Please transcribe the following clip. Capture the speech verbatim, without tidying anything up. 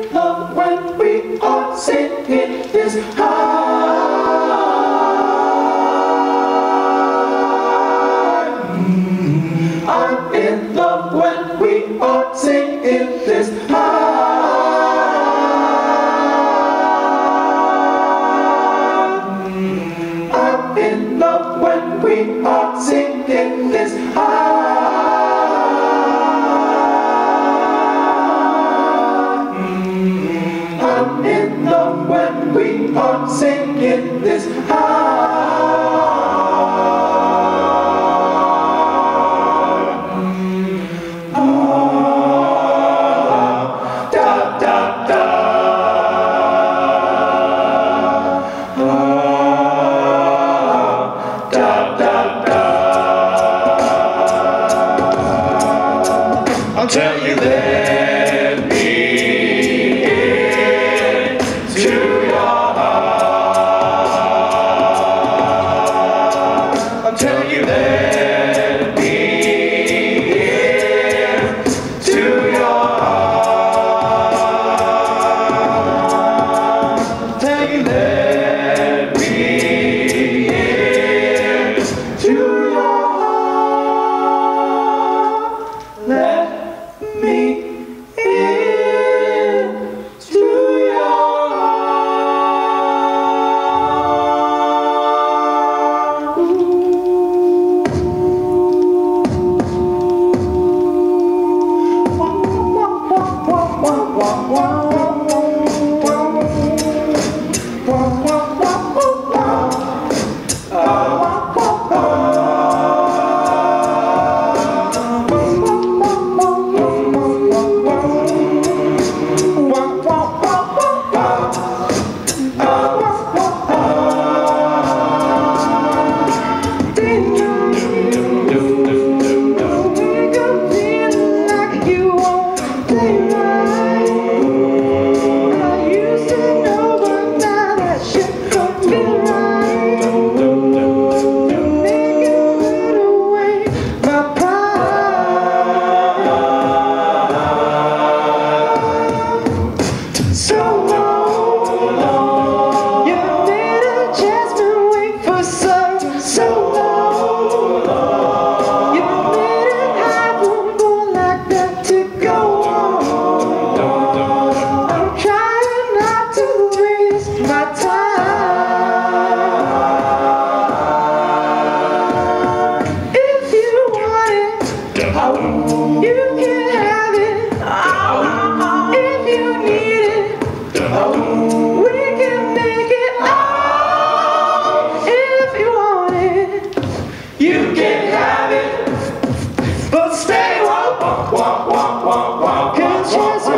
in love when we are singing this high. I'm in love when we are singing this high. I'm in love when we are singing this high. I'm in love when we are singing this high. Until you let me into your heart. Until you let me into your heart. Until you let me into your heart. Let me into your heart. You can have it, but stay, walk, walk, walk, walk, walk, walk, walk, walk.